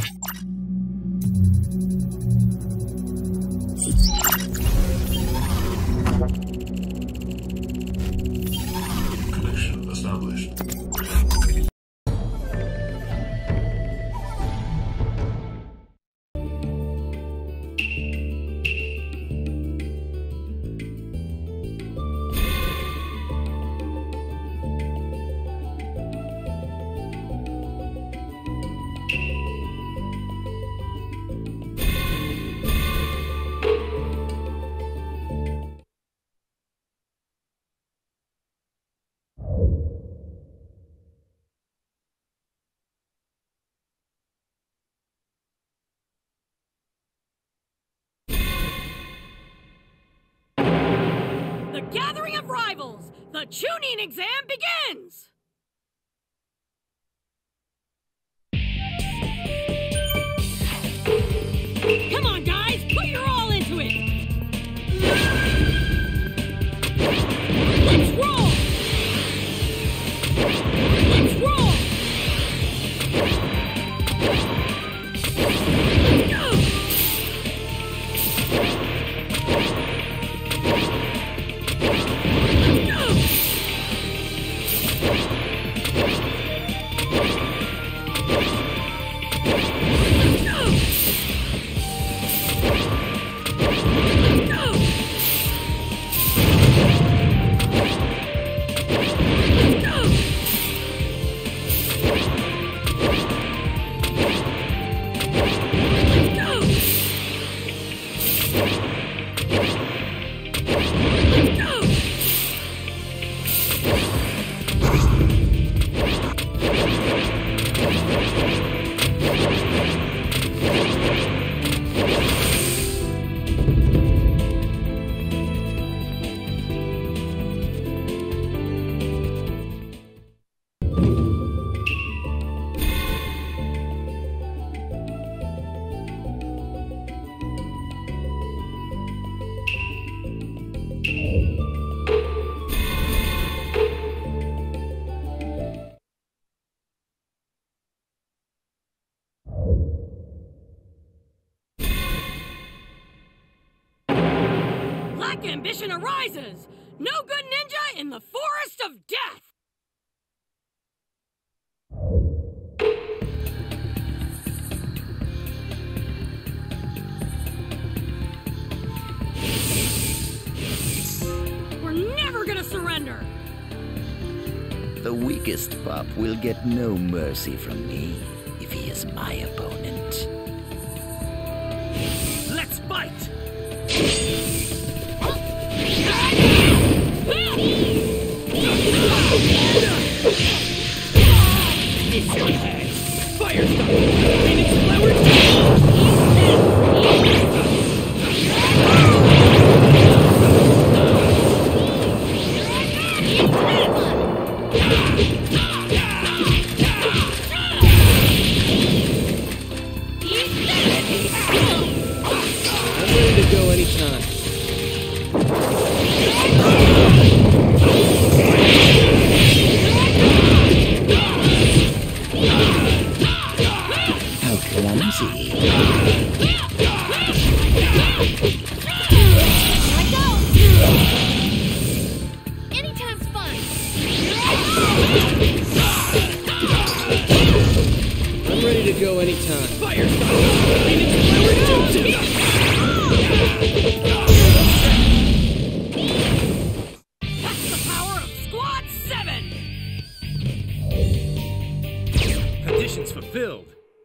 Connection established. The gathering of rivals! The Chūnin exam begins! Come on, guys! Put your all into it! Let's roll! Let's roll! Go! Ambition arises! No good ninja in the forest of death! We're never gonna surrender! The weakest pup will get no mercy from me if he is my opponent. Let's fight! Fire stop! Phoenix I'm ready to go anytime. How clumsy. Anytime's fun! I'm ready to go anytime. Fire stop! Phoenix That's the power of Squad 7! Conditions fulfilled.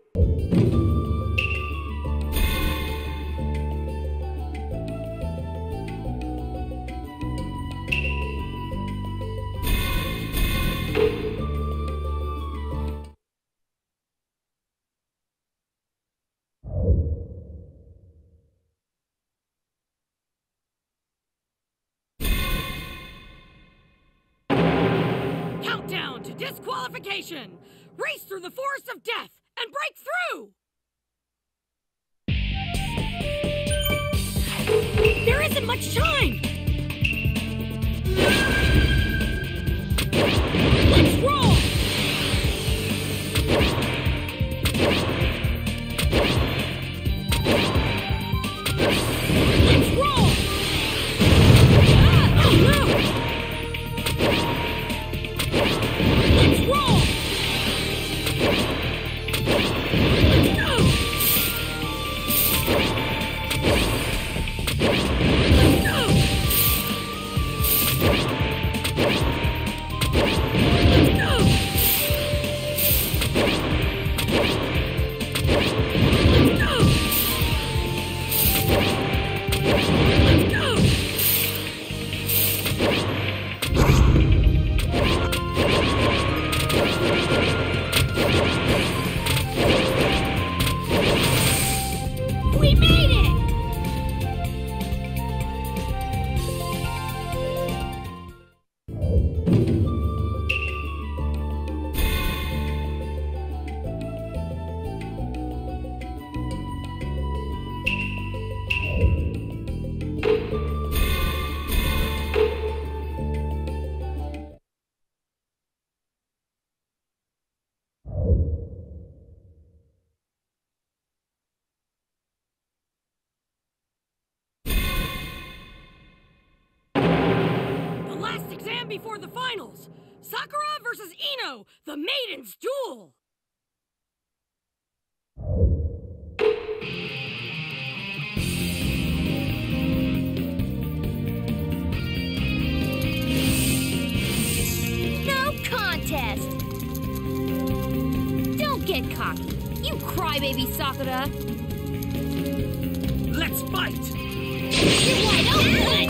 Countdown to disqualification! Race through the forest of death and break through! There isn't much time! Let's roll! before the finals. Sakura versus Ino, the Maiden's Duel. No contest! Don't get cocky, you crybaby Sakura! Let's fight! You're wide open!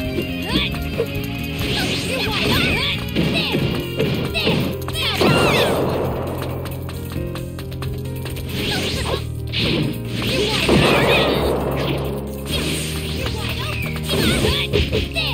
You're wide open! There! How about this one? You're wide open! You're wide open! There!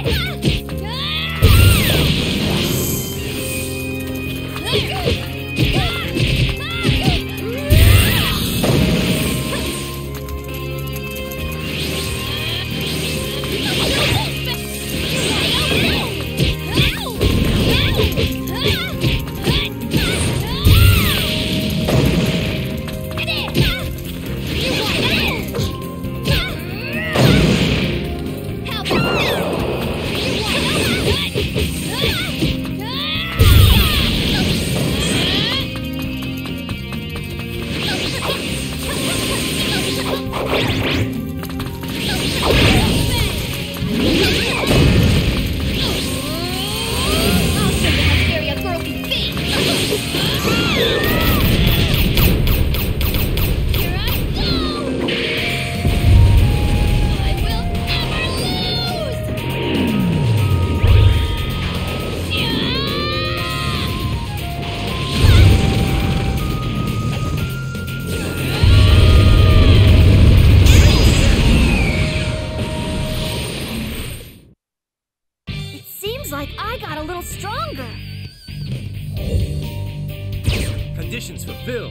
Conditions fulfilled.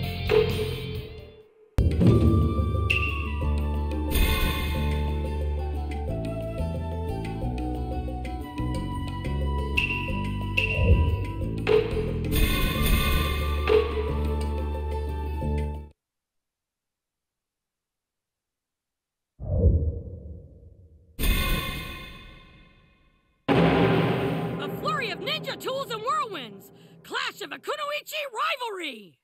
A flurry of ninja tools and whirlwinds! Clash of a kunoichi rivalry!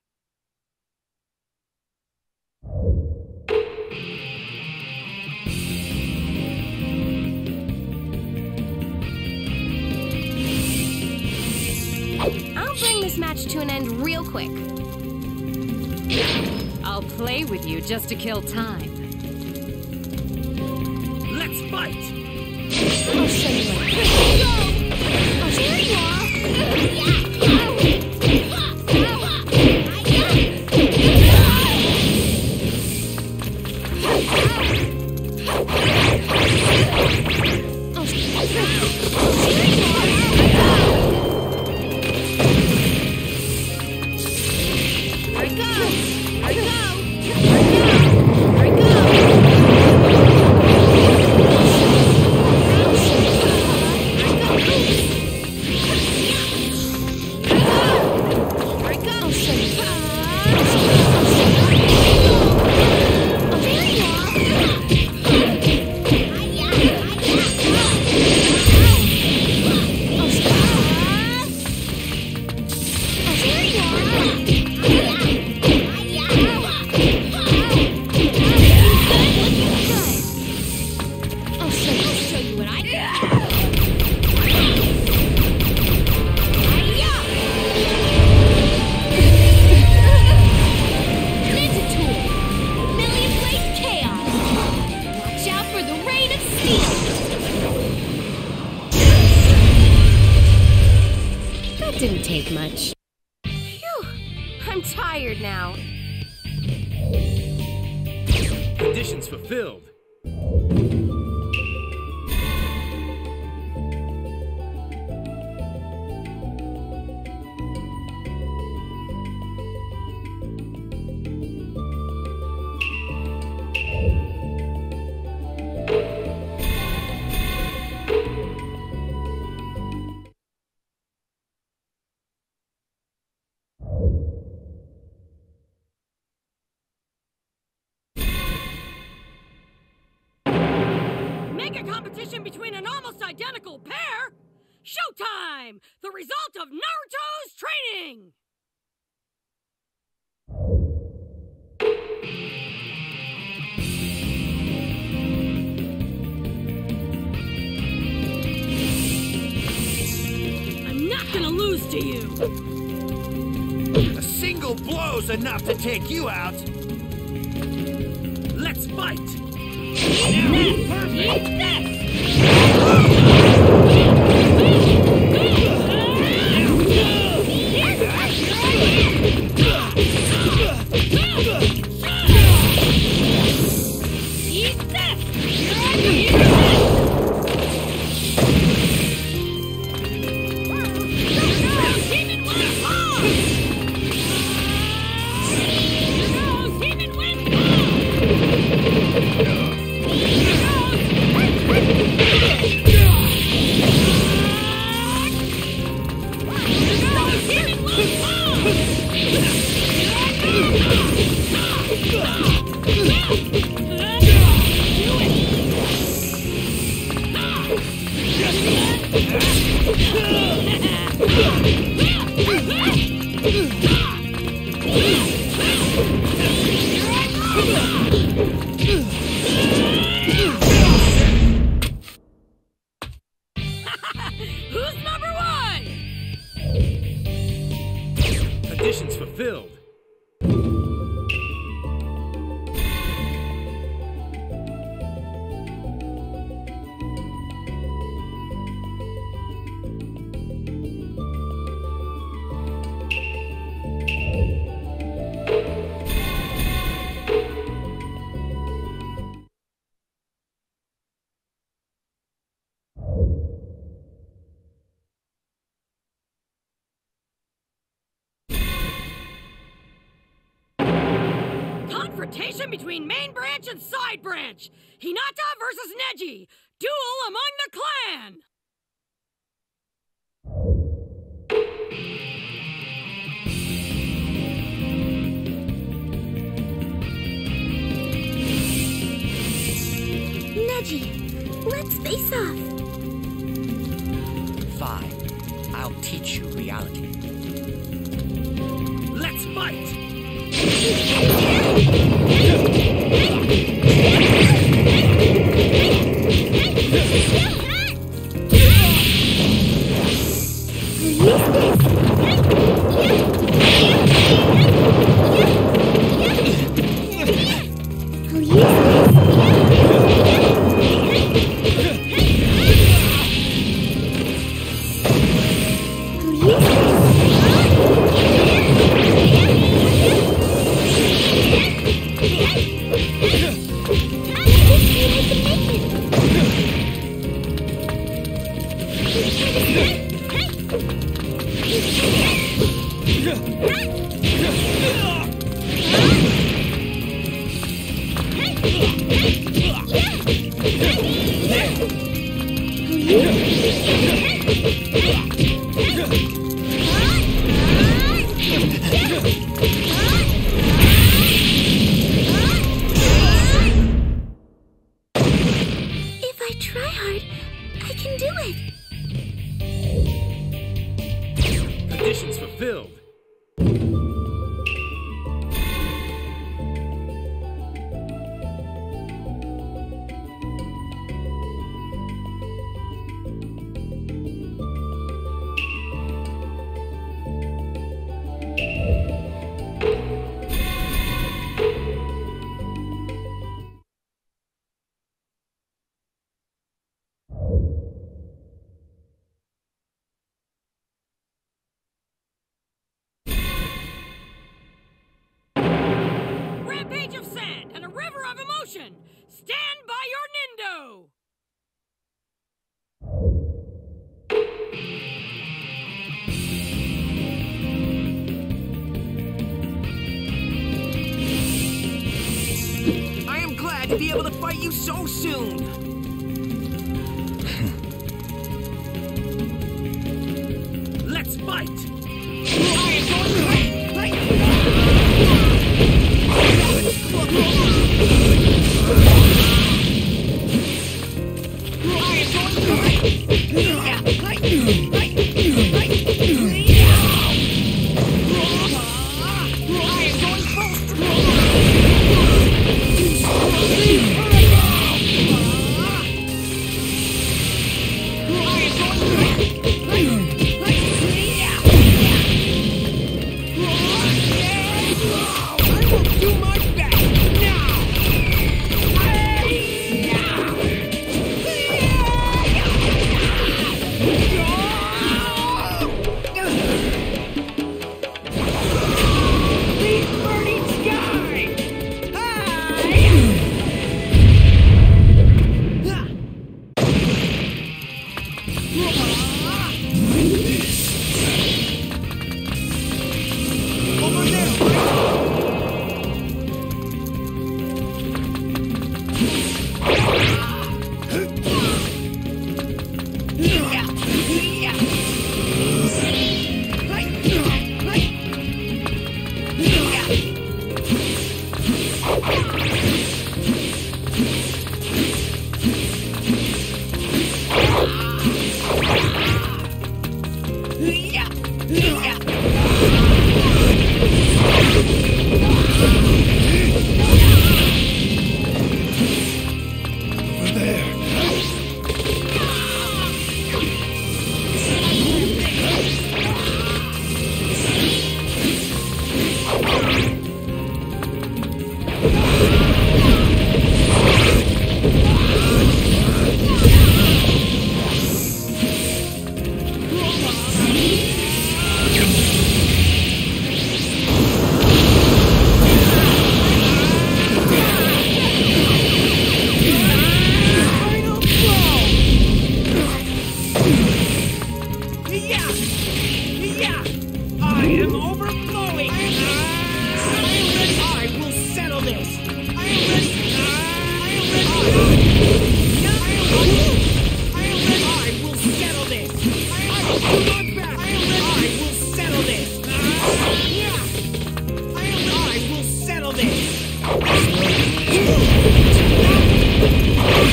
I'll bring this match to an end real quick. I'll play with you just to kill time. Let's fight! I'll show you what. Oh, here you are! Didn't take much. Phew! I'm tired now. Conditions fulfilled. Make a competition between an almost identical pair? Showtime! The result of Naruto's training! I'm not gonna lose to you! A single blow's enough to take you out! Let's fight! Eat this! Who's number one? Conditions fulfilled. Confrontation between main branch and side branch. Hinata versus Neji. Duel among the clan. Neji, let's face off. Fine. I'll teach you reality. Let's fight! If I try hard, I can do it. Conditions fulfilled. Rampage of sand and a river of emotion. Stand by your Nindo. I am glad to be able to fight you so soon! Let's fight! I am going to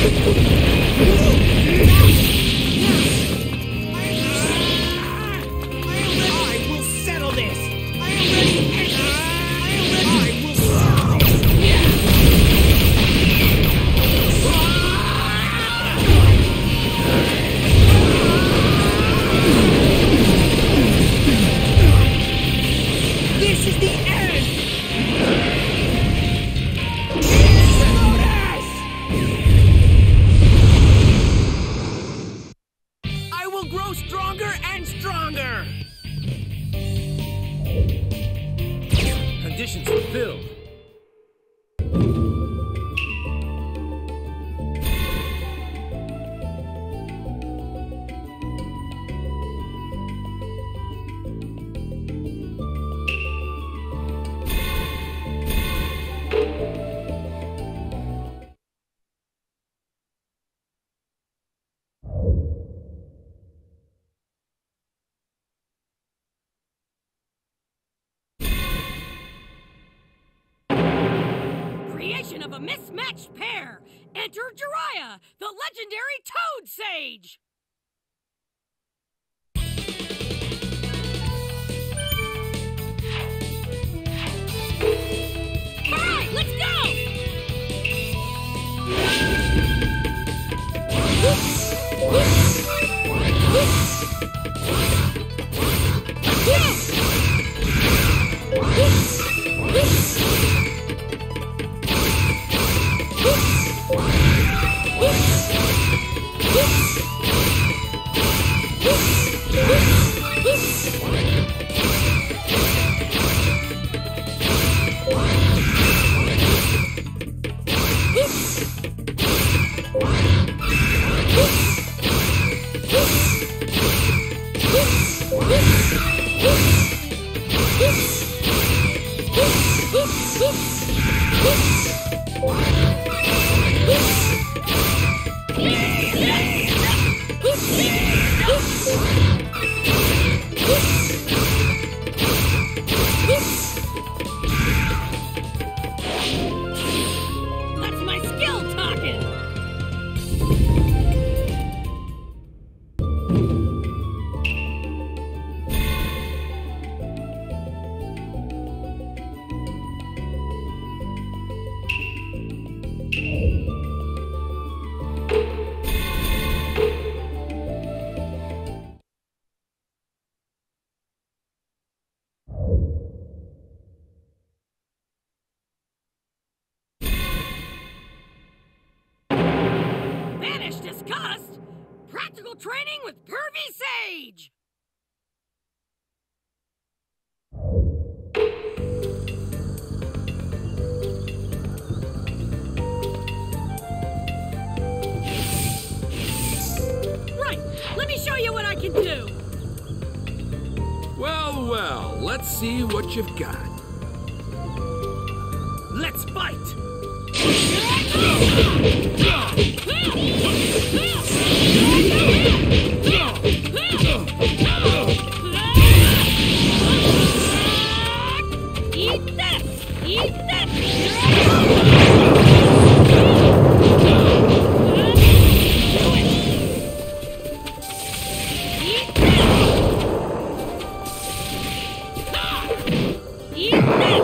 I will settle this! This is the end! I will grow stronger and stronger! Conditions fulfilled. Creation of a mismatched pair! Enter Jiraiya, the legendary Toad Sage! Alright, let's That's my skill talking! Banish disgust! Practical training with Pervy Sage! Right, let me show you what I can do! Well, well, let's see what you've got. Let's fight! Eat this! Eat this! Eat this!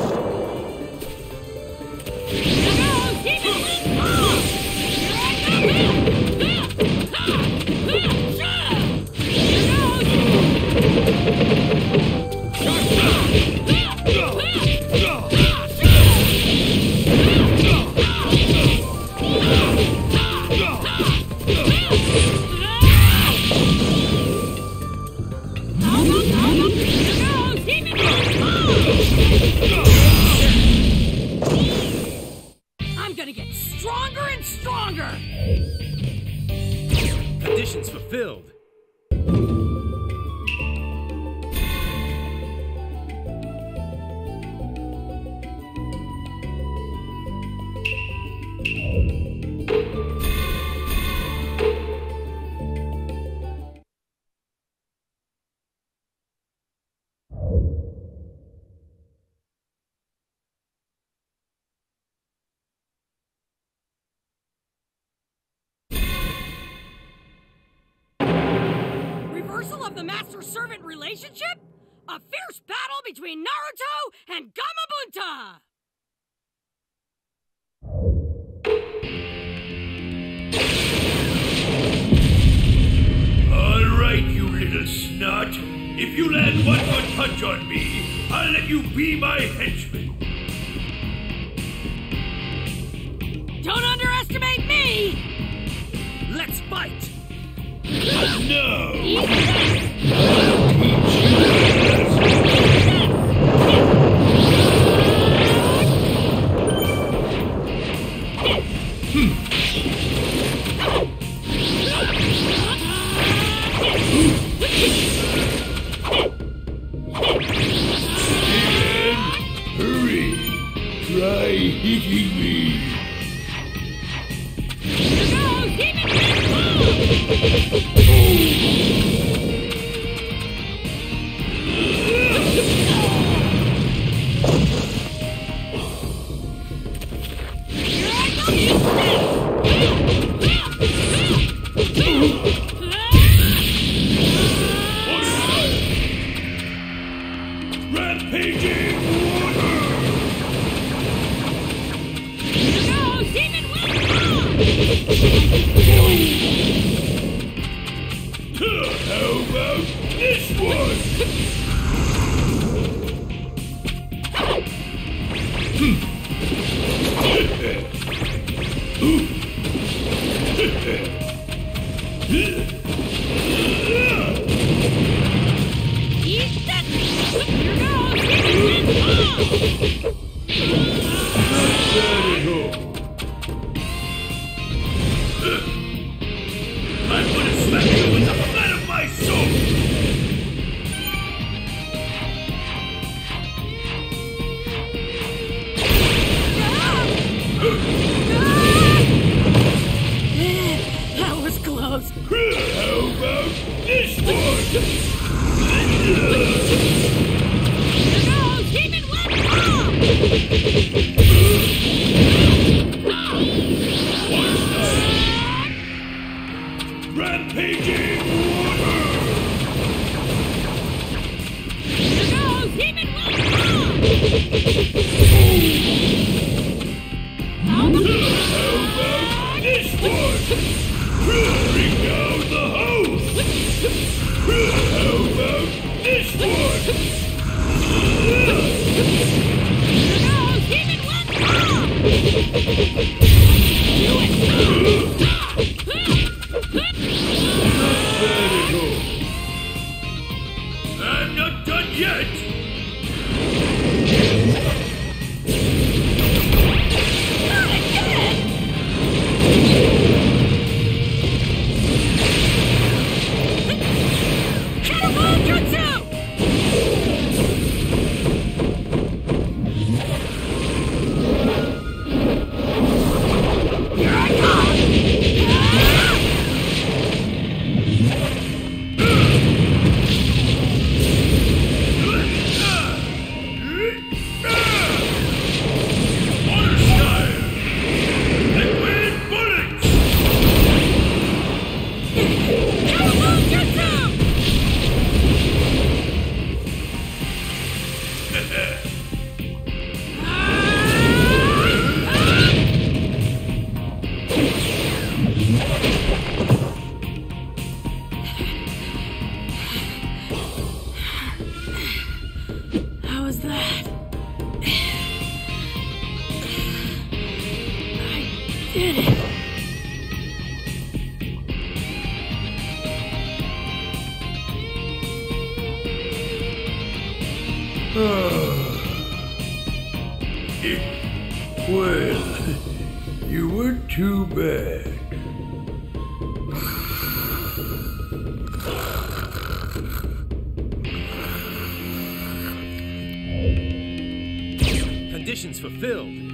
I'm gonna get stronger and stronger! Conditions fulfilled. reversal of the master-servant relationship? A fierce battle between Naruto and Gamabunta! All right, you little snot. If you land one more punch on me, I'll let you be my henchman. Don't underestimate me! Let's fight! No! Hurry! Try hitting me! Rampaging water! How about this one? I'm gonna smack you with the flat of my sword! That was close. How about this one? Rampaging water! How about this one? Bring down the house! How about this one? I'm not done yet! How was that? I did it. Well, you weren't too bad. Conditions fulfilled.